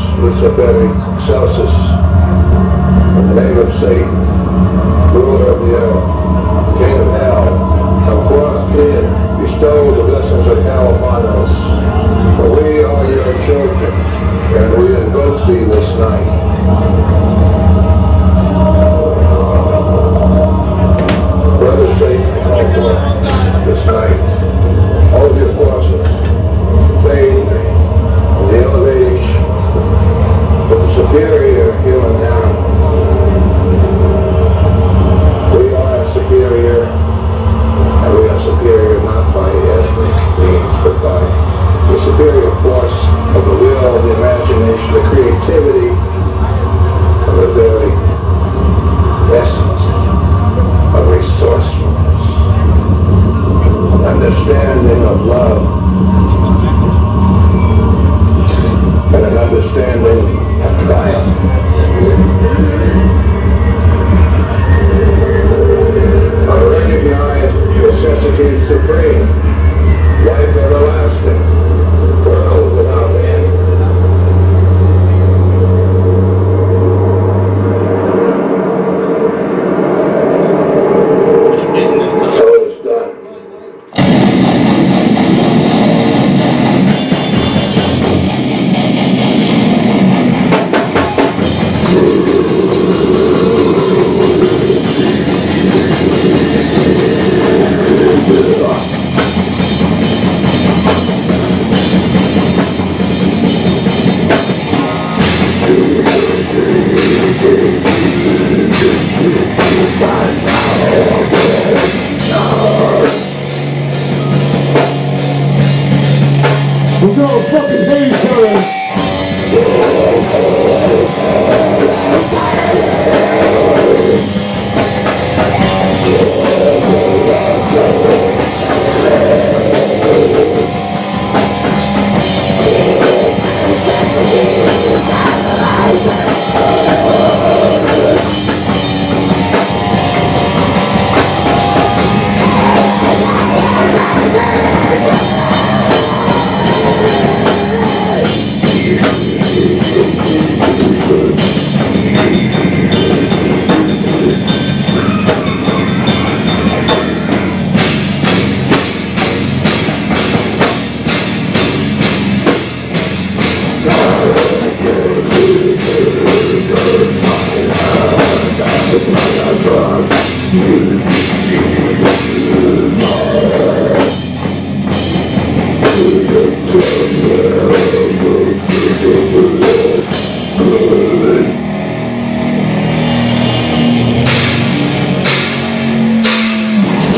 Luciferi Excelsis, in the name of Satan, ruler of the earth, king of hell, come forth clear, bestow the blessings of hell upon us. For we are your children, and we invoke thee this night. Brother Satan, I call forth this night all of your forces, faith, and the elevation of the superior human animal. We are superior, and we are superior not by ethnic means, but by the superior force of the will, the imagination, the creativity, and the very essence of resourcefulness, understanding of love, and an understanding of triumph. I recognize necessity supreme, life everlasting, world without end. So it's done. Let's all fucking hate each other.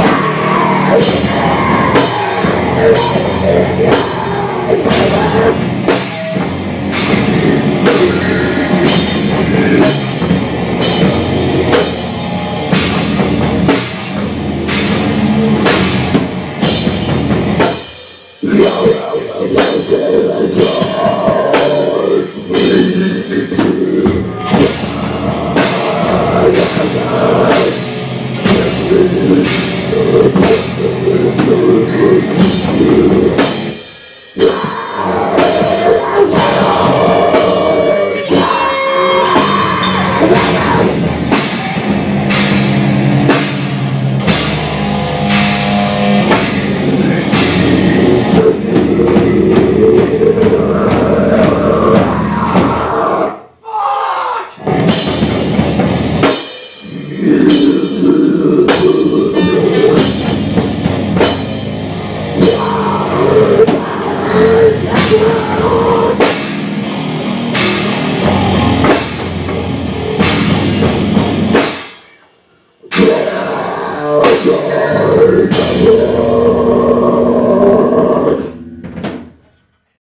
Yeah.